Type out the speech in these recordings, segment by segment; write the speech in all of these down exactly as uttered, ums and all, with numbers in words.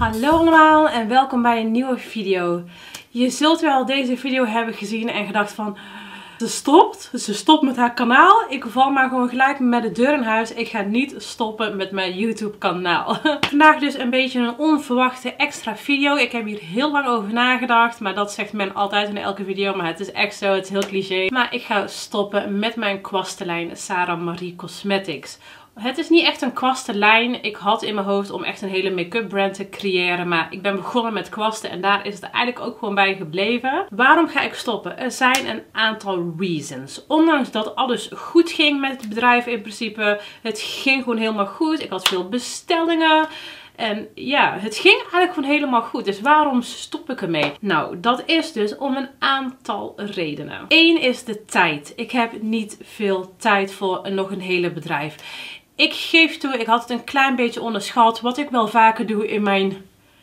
Hallo allemaal en welkom bij een nieuwe video. Je zult wel deze video hebben gezien en gedacht van... Ze stopt, ze stopt met haar kanaal. Ik val maar gewoon gelijk met de deur in huis. Ik ga niet stoppen met mijn YouTube kanaal. Vandaag dus een beetje een onverwachte extra video. Ik heb hier heel lang over nagedacht. Maar dat zegt men altijd in elke video. Maar het is echt zo, het is heel cliché. Maar ik ga stoppen met mijn kwastenlijn Sarah Marie Cosmetics. Het is niet echt een kwastenlijn. Ik had in mijn hoofd om echt een hele make-up brand te creëren. Maar ik ben begonnen met kwasten en daar is het eigenlijk ook gewoon bij gebleven. Waarom ga ik stoppen? Er zijn een aantal reasons. Ondanks dat alles goed ging met het bedrijf in principe. Het ging gewoon helemaal goed. Ik had veel bestellingen. En ja, het ging eigenlijk gewoon helemaal goed. Dus waarom stop ik ermee? Nou, dat is dus om een aantal redenen. Eén is de tijd. Ik heb niet veel tijd voor nog een hele bedrijf. Ik geef toe, ik had het een klein beetje onderschat. Wat ik wel vaker doe in mijn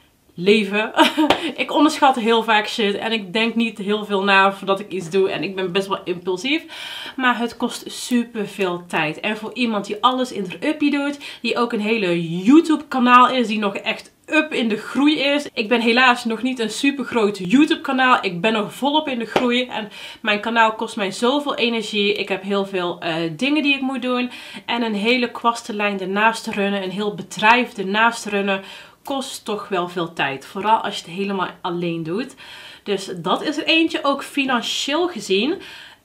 leven. Ik onderschat heel vaak shit. En ik denk niet heel veel na voordat ik iets doe. En ik ben best wel impulsief. Maar het kost super veel tijd. En voor iemand die alles in de uppie doet. Die ook een hele YouTube kanaal is. Die nog echt up in de groei is. Ik ben helaas nog niet een super groot YouTube kanaal. Ik ben nog volop in de groei. En mijn kanaal kost mij zoveel energie. Ik heb heel veel uh, dingen die ik moet doen. En een hele kwastenlijn ernaast te runnen. Een heel bedrijf ernaast te runnen. Kost toch wel veel tijd. Vooral als je het helemaal alleen doet. Dus dat is er eentje. Ook financieel gezien.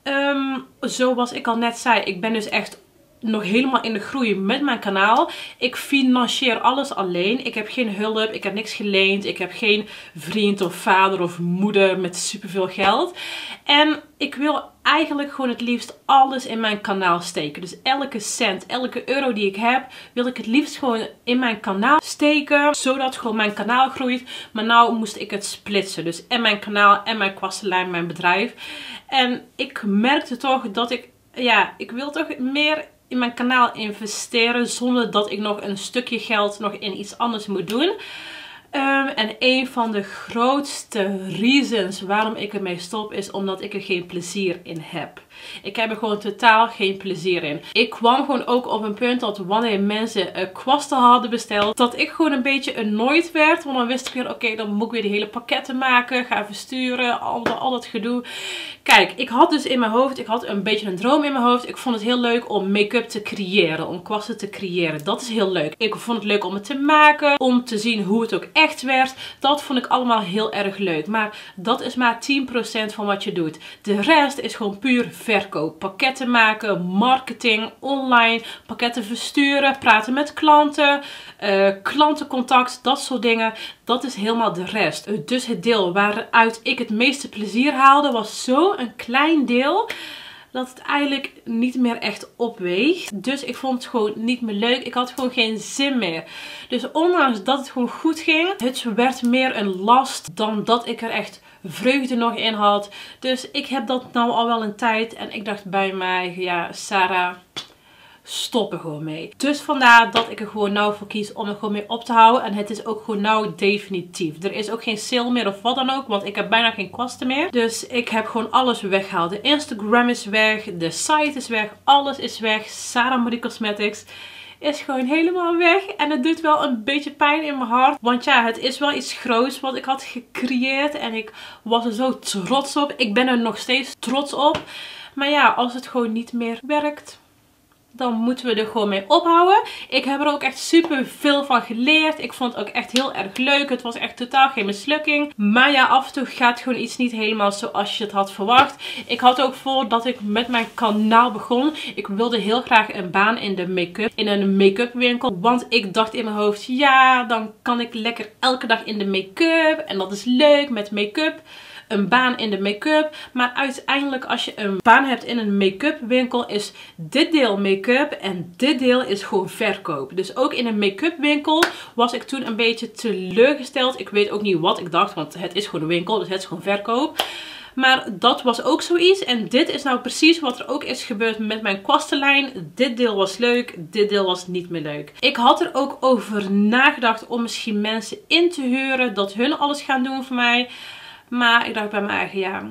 Um, zoals ik al net zei. Ik ben dus echt nog helemaal in de groei met mijn kanaal. Ik financier alles alleen. Ik heb geen hulp. Ik heb niks geleend. Ik heb geen vriend of vader of moeder met superveel geld. En ik wil eigenlijk gewoon het liefst alles in mijn kanaal steken. Dus elke cent, elke euro die ik heb, wil ik het liefst gewoon in mijn kanaal steken. Zodat gewoon mijn kanaal groeit. Maar nou moest ik het splitsen. Dus en mijn kanaal en mijn kwastenlijn, mijn bedrijf. En ik merkte toch dat ik, ja, ik wil toch meer in mijn kanaal investeren zonder dat ik nog een stukje geld nog in iets anders moet doen. Um, en een van de grootste reasons waarom ik ermee stop is omdat ik er geen plezier in heb. Ik heb er gewoon totaal geen plezier in. Ik kwam gewoon ook op een punt dat wanneer mensen uh, kwasten hadden besteld, dat ik gewoon een beetje annoyed werd. Want dan wist ik weer, oké, okay, dan moet ik weer die hele pakketten maken, gaan versturen, al dat, al dat gedoe. Kijk, ik had dus in mijn hoofd, ik had een beetje een droom in mijn hoofd. Ik vond het heel leuk om make-up te creëren, om kwasten te creëren. Dat is heel leuk. Ik vond het leuk om het te maken, om te zien hoe het ook echt werd. Dat vond ik allemaal heel erg leuk. Maar dat is maar tien procent van wat je doet. De rest is gewoon puur verkoop. Pakketten maken, marketing, online, pakketten versturen, praten met klanten, uh, klantencontact, dat soort dingen. Dat is helemaal de rest. Dus het deel waaruit ik het meeste plezier haalde was zo een klein deel dat het eigenlijk niet meer echt opweegt. Dus ik vond het gewoon niet meer leuk. Ik had gewoon geen zin meer. Dus ondanks dat het gewoon goed ging, het werd meer een last dan dat ik er echt vreugde nog in had. Dus ik heb dat nou al wel een tijd. En ik dacht bij mij, ja Sarah, stop er gewoon mee. Dus vandaar dat ik er gewoon nou voor kies om er gewoon mee op te houden. En het is ook gewoon nou definitief. Er is ook geen sale meer of wat dan ook. Want ik heb bijna geen kwasten meer. Dus ik heb gewoon alles weggehaald. De Instagram is weg. De site is weg. Alles is weg. Sarah Marie Cosmetics is gewoon helemaal weg. En het doet wel een beetje pijn in mijn hart. Want ja, het is wel iets groots wat ik had gecreëerd. En ik was er zo trots op. Ik ben er nog steeds trots op. Maar ja, als het gewoon niet meer werkt, dan moeten we er gewoon mee ophouden. Ik heb er ook echt super veel van geleerd. Ik vond het ook echt heel erg leuk. Het was echt totaal geen mislukking. Maar ja, af en toe gaat gewoon iets niet helemaal zoals je het had verwacht. Ik had ook voordat ik met mijn kanaal begon, ik wilde heel graag een baan in de make-up. In een make-up winkel. Want ik dacht in mijn hoofd, ja, dan kan ik lekker elke dag in de make-up. En dat is leuk met make-up. Een baan in de make-up. Maar uiteindelijk als je een baan hebt in een make-up winkel is dit deel make-up en dit deel is gewoon verkoop. Dus ook in een make-up winkel was ik toen een beetje teleurgesteld. Ik weet ook niet wat ik dacht, want het is gewoon een winkel, dus het is gewoon verkoop. Maar dat was ook zoiets. En dit is nou precies wat er ook is gebeurd met mijn kwastenlijn. Dit deel was leuk, dit deel was niet meer leuk. Ik had er ook over nagedacht om misschien mensen in te huren, dat hun alles gaan doen voor mij. Maar ik dacht bij mijn eigen, ja,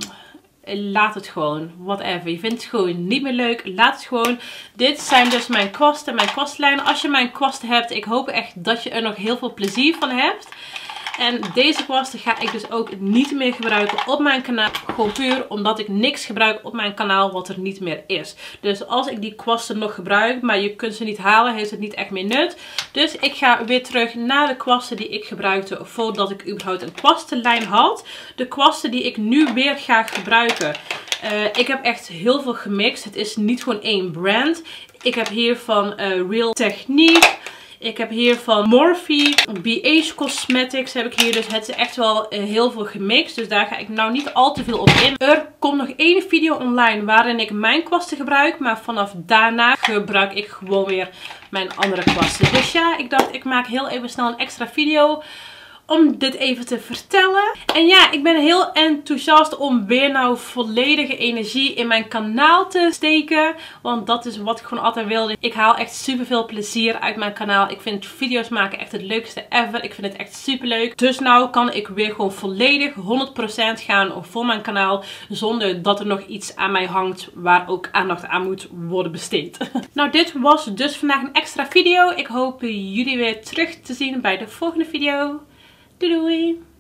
laat het gewoon. Whatever. Je vindt het gewoon niet meer leuk. Laat het gewoon. Dit zijn dus mijn kwasten, mijn kwastlijnen. Als je mijn kwasten hebt, ik hoop echt dat je er nog heel veel plezier van hebt. En deze kwasten ga ik dus ook niet meer gebruiken op mijn kanaal. Gewoon puur omdat ik niks gebruik op mijn kanaal wat er niet meer is. Dus als ik die kwasten nog gebruik, maar je kunt ze niet halen, heeft het niet echt meer nut. Dus ik ga weer terug naar de kwasten die ik gebruikte voordat ik überhaupt een kwastenlijn had. De kwasten die ik nu weer ga gebruiken. Uh, ik heb echt heel veel gemixt. Het is niet gewoon één brand. Ik heb hier van uh, Real Technique. Ik heb hier van Morphe, B H Cosmetics heb ik hier. Dus het is echt wel uh, heel veel gemixt. Dus daar ga ik nou niet al te veel op in. Er komt nog één video online waarin ik mijn kwasten gebruik. Maar vanaf daarna gebruik ik gewoon weer mijn andere kwasten. Dus ja, ik dacht ik maak heel even snel een extra video om dit even te vertellen. En ja, ik ben heel enthousiast om weer nou volledige energie in mijn kanaal te steken. Want dat is wat ik gewoon altijd wilde. Ik haal echt super veel plezier uit mijn kanaal. Ik vind video's maken echt het leukste ever. Ik vind het echt super leuk. Dus nou kan ik weer gewoon volledig honderd procent gaan voor mijn kanaal. Zonder dat er nog iets aan mij hangt waar ook aandacht aan moet worden besteed. Nou, dit was dus vandaag een extra video. Ik hoop jullie weer terug te zien bij de volgende video. Doei doei!